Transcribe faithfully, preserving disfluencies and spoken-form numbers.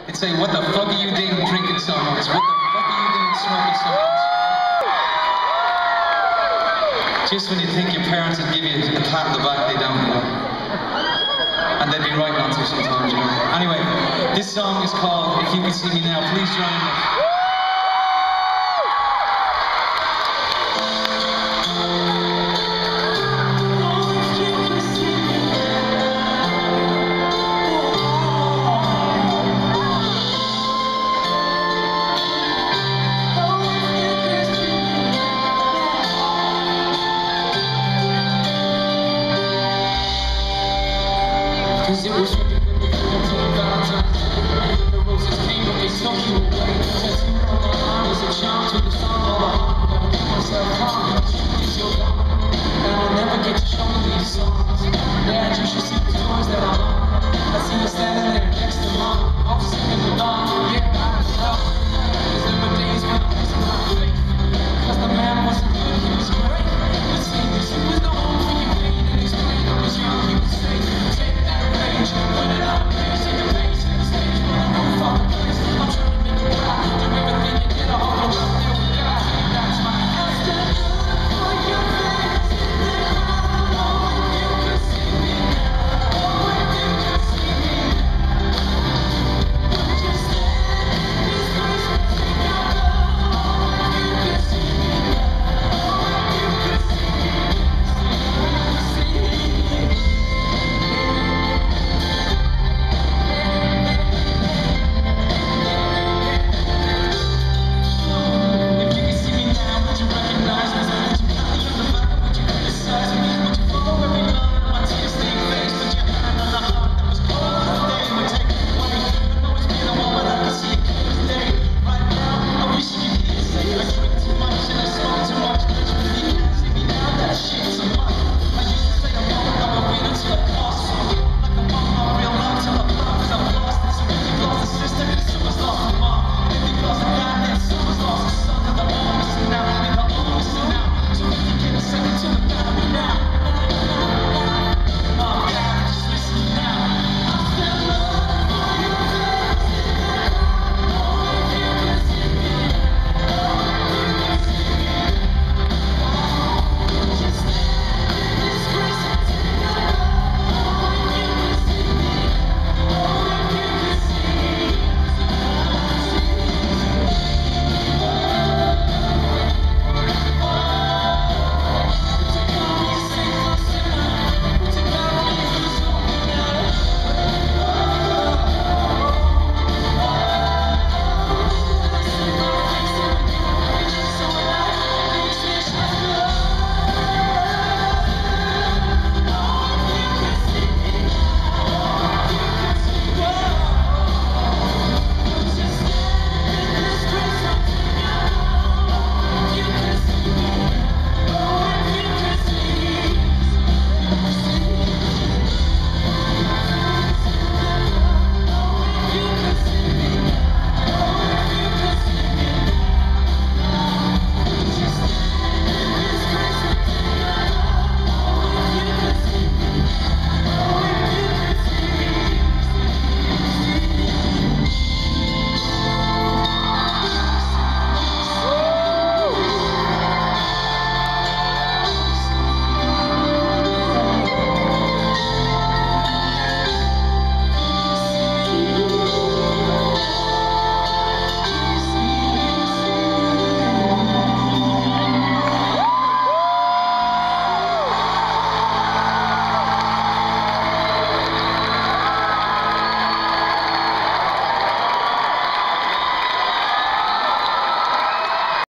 It'd say, what the fuck are you doing drinking so much? What the fuck are you doing smoking so much? Just when you think your parents would give you a pat on the back, they don't, you know. And they'd be right not to sometimes, you know. Anyway, this song is called If You Can See Me Now. Please join me.